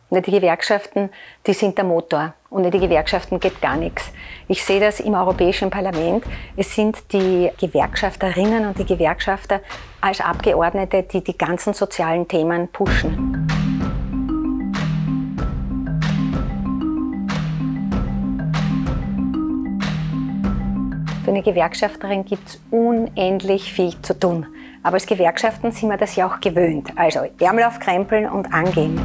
Die Gewerkschaften, die sind der Motor. Ohne die Gewerkschaften geht gar nichts. Ich sehe das im Europäischen Parlament. Es sind die Gewerkschafterinnen und die Gewerkschafter als Abgeordnete, die die ganzen sozialen Themen pushen. Für eine Gewerkschafterin gibt es unendlich viel zu tun. Aber als Gewerkschaften sind wir das ja auch gewöhnt. Also Ärmel aufkrempeln und angehen.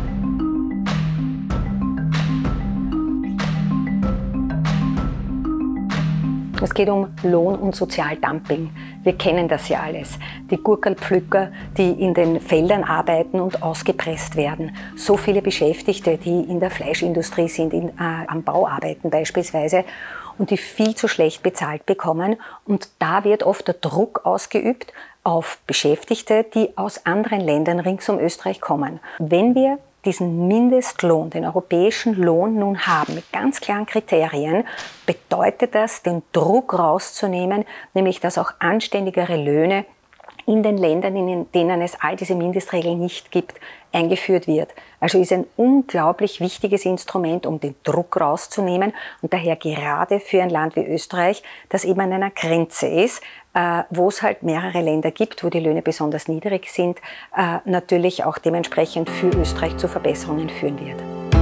Es geht um Lohn- und Sozialdumping. Wir kennen das ja alles. Die Gurkelpflücker, die in den Feldern arbeiten und ausgepresst werden. So viele Beschäftigte, die in der Fleischindustrie sind, am Bau arbeiten beispielsweise und die viel zu schlecht bezahlt bekommen. Und da wird oft der Druck ausgeübt auf Beschäftigte, die aus anderen Ländern rings um Österreich kommen. Wenn wir diesen Mindestlohn, den europäischen Lohn nun haben, mit ganz klaren Kriterien, bedeutet das, den Druck rauszunehmen, nämlich dass auch anständigere Löhne in den Ländern, in denen es all diese Mindestregeln nicht gibt, eingeführt wird. Also ist ein unglaublich wichtiges Instrument, um den Druck rauszunehmen und daher gerade für ein Land wie Österreich, das eben an einer Grenze ist, wo es halt mehrere Länder gibt, wo die Löhne besonders niedrig sind, natürlich auch dementsprechend für Österreich zu Verbesserungen führen wird.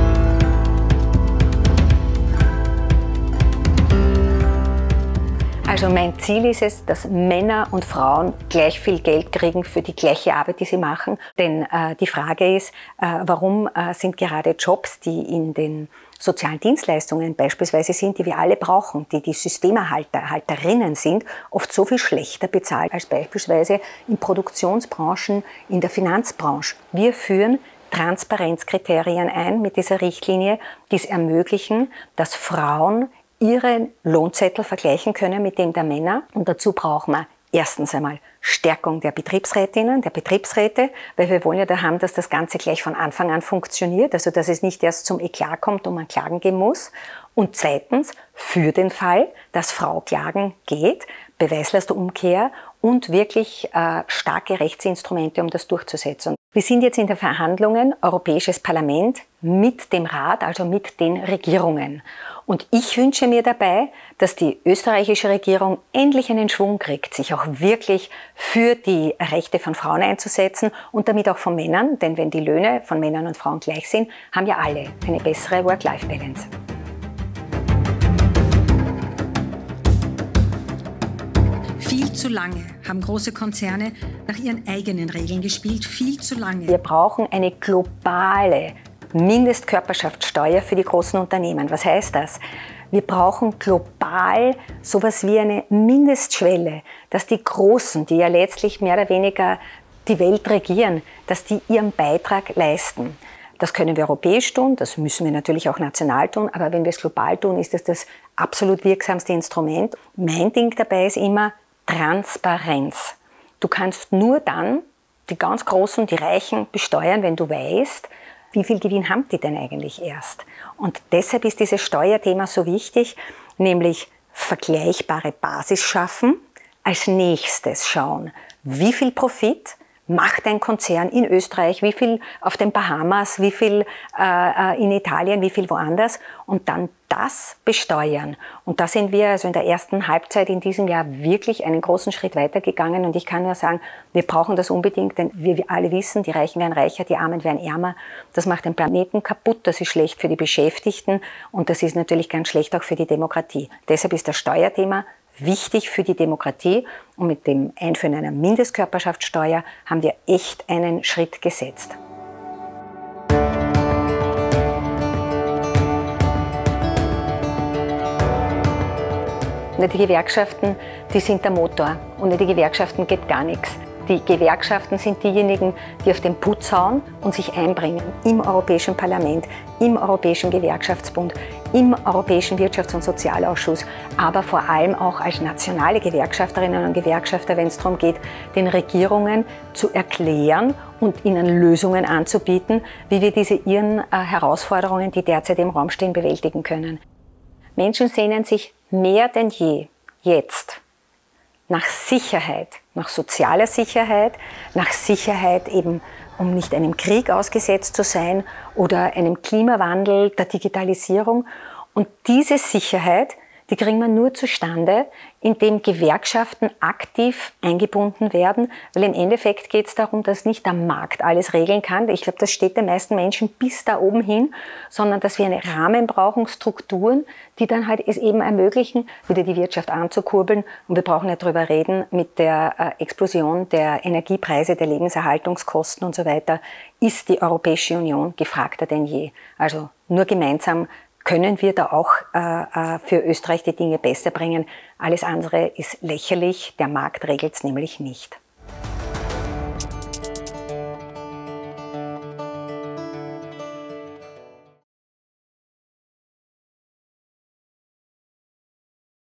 Also mein Ziel ist es, dass Männer und Frauen gleich viel Geld kriegen für die gleiche Arbeit, die sie machen. Denn die Frage ist, warum sind gerade Jobs, die in den sozialen Dienstleistungen beispielsweise sind, die wir alle brauchen, die Systemerhalterinnen sind, oft so viel schlechter bezahlt als beispielsweise in Produktionsbranchen, in der Finanzbranche. Wir führen Transparenzkriterien ein mit dieser Richtlinie, die es ermöglichen, dass Frauen ihren Lohnzettel vergleichen können mit dem der Männer. Und dazu brauchen wir erstens einmal Stärkung der Betriebsrätinnen, der Betriebsräte, weil wir wollen ja da haben, dass das Ganze gleich von Anfang an funktioniert, also dass es nicht erst zum Eklat kommt und man klagen gehen muss. Und zweitens, für den Fall, dass Frau klagen geht, Beweislastumkehr und wirklich starke Rechtsinstrumente, um das durchzusetzen. Wir sind jetzt in den Verhandlungen Europäisches Parlament mit dem Rat, also mit den Regierungen. Und ich wünsche mir dabei, dass die österreichische Regierung endlich einen Schwung kriegt, sich auch wirklich für die Rechte von Frauen einzusetzen und damit auch von Männern. Denn wenn die Löhne von Männern und Frauen gleich sind, haben ja alle eine bessere Work-Life-Balance. Viel zu lange haben große Konzerne nach ihren eigenen Regeln gespielt. Viel zu lange. Wir brauchen eine globale Mindestkörperschaftssteuer für die großen Unternehmen. Was heißt das? Wir brauchen global sowas wie eine Mindestschwelle, dass die Großen, die ja letztlich mehr oder weniger die Welt regieren, dass die ihren Beitrag leisten. Das können wir europäisch tun, das müssen wir natürlich auch national tun, aber wenn wir es global tun, ist das das absolut wirksamste Instrument. Mein Ding dabei ist immer Transparenz. Du kannst nur dann die ganz Großen, die Reichen besteuern, wenn du weißt, wie viel Gewinn haben die denn eigentlich erst? Und deshalb ist dieses Steuerthema so wichtig, nämlich vergleichbare Basis schaffen, als nächstes schauen, wie viel Profit macht ein Konzern in Österreich, wie viel auf den Bahamas, wie viel in Italien, wie viel woanders und dann das besteuern. Und da sind wir also in der ersten Halbzeit in diesem Jahr wirklich einen großen Schritt weitergegangen und ich kann nur sagen, wir brauchen das unbedingt, denn wir alle wissen, die Reichen werden reicher, die Armen werden ärmer. Das macht den Planeten kaputt, das ist schlecht für die Beschäftigten und das ist natürlich ganz schlecht auch für die Demokratie. Deshalb ist das Steuerthema wichtig für die Demokratie und mit dem Einführen einer Mindestkörperschaftssteuer haben wir echt einen Schritt gesetzt. Die Gewerkschaften, die sind der Motor. Ohne die Gewerkschaften geht gar nichts. Die Gewerkschaften sind diejenigen, die auf den Putz hauen und sich einbringen im Europäischen Parlament, im Europäischen Gewerkschaftsbund, im Europäischen Wirtschafts- und Sozialausschuss, aber vor allem auch als nationale Gewerkschafterinnen und Gewerkschafter, wenn es darum geht, den Regierungen zu erklären und ihnen Lösungen anzubieten, wie wir diese ihren Herausforderungen, die derzeit im Raum stehen, bewältigen können. Menschen sehnen sich mehr denn je jetzt nach Sicherheit, nach sozialer Sicherheit, nach Sicherheit eben um nicht einem Krieg ausgesetzt zu sein oder einem Klimawandel, der Digitalisierung. Und diese Sicherheit, die kriegen wir nur zustande, indem Gewerkschaften aktiv eingebunden werden, weil im Endeffekt geht es darum, dass nicht der Markt alles regeln kann. Ich glaube, das steht den meisten Menschen bis da oben hin, sondern dass wir einen Rahmen brauchen, Strukturen, die dann halt es eben ermöglichen, wieder die Wirtschaft anzukurbeln. Und wir brauchen nicht drüber reden, mit der Explosion der Energiepreise, der Lebenserhaltungskosten und so weiter, ist die Europäische Union gefragter denn je. Also nur gemeinsam können wir da auch für Österreich die Dinge besser bringen. Alles andere ist lächerlich, der Markt regelt es nämlich nicht.